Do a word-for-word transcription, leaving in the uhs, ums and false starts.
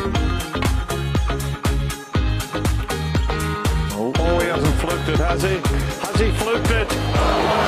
Oh, he hasn't fluked it, has he? Has he fluked it?